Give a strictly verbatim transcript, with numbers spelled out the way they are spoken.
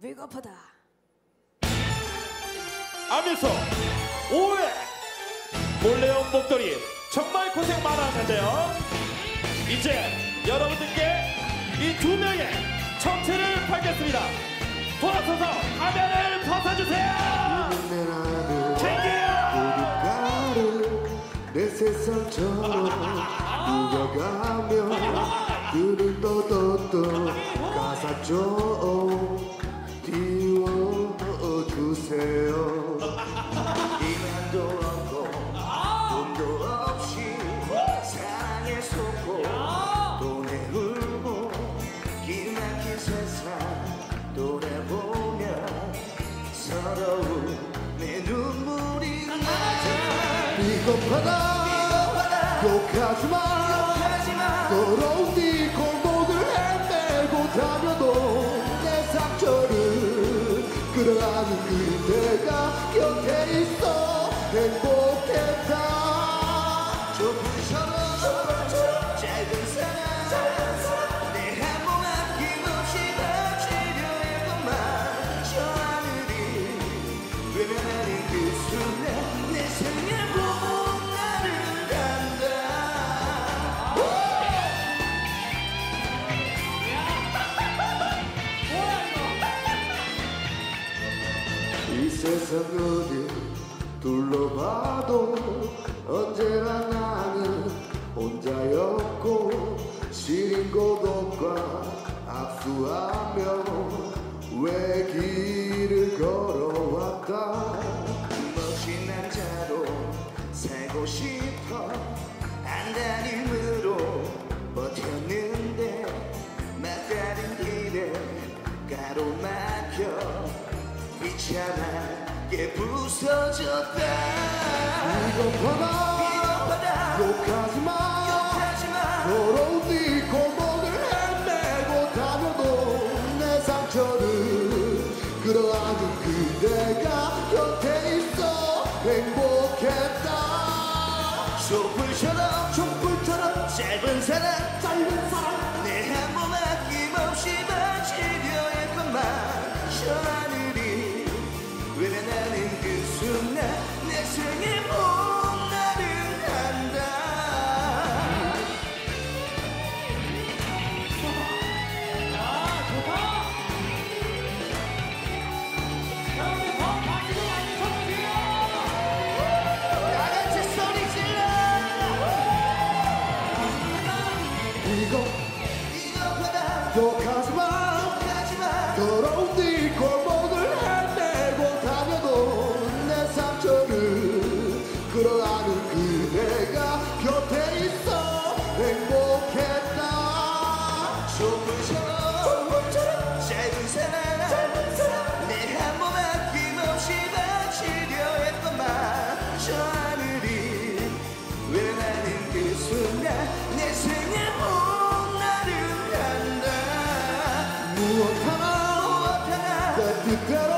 비겁하다. 아미소 오 회 몰래 온 목도리 정말 고생 많았는데요. 이제 여러분들께 이 두 명의 정체를 밝혔습니다. 돌아서서 화면을 벗어주세요. 챙겨요. 내 세상처럼 누워가며 그를 떠떴던 가사 좀 띄워주세요. 기만도 없고 돈도 없이 사랑에 속고 돈에 울고 기막힌 세상 돌아보며 서러운 내 눈물이 나자. 비겁하다 욕하지마 더러운 네 골목을 헤매고 다녀도 내 상처를 끌어안는 그대가 곁에 있어 행복했다. 좁은처럼 짧은 사랑 내 한 몸 아낌없이 바치려 했건만 저 하늘이 외면하는 그 순간 내 생에 봄 나를 간다. 이 세상 어디 둘러봐도 언제나 나는 혼자였고 시린 고독과 압수하며 왜 길을 걸어왔다. 멋진 남자로 살고 싶어 안다는 힘으로 버텼는데 막다른 길에 가로막혀 비참하게 부서졌다. 비겁하다 욕하지마 더러운 네 골목을 헤매고 다녀도 내 상처를 끌어안은 그대가 곁에 있어 행복했다. 촛불처럼 촛불처럼 짧은 사랑 짧은 사랑 내 한 몸 아낌없이 바치려 했건만 저 하늘이 외면하는 그 순간 내 생에 봄 나를 간다. 야, 좋다. 여러분, 더 박수로 많이 쳐주세요. 다같이 소리 질러. 이거 비겁하다 욕하지마 더러운 네 골목을 헤매고 다녀도 내 상처를 끌어안은 그대가 곁에 있어 행복했다. 촛불처럼 짧은 사랑 내 한 몸 아낌없이 바치려 했건만 저 하늘이 외면하는 그 순간 내 생에 봄 나를 간다. 무엇 하나 내 뜻대로